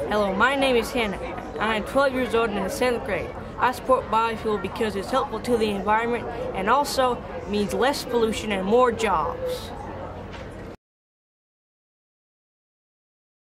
Hello, my name is Hannah. I am 12 years old and in the 7th grade. I support biofuel because it's helpful to the environment and also means less pollution and more jobs.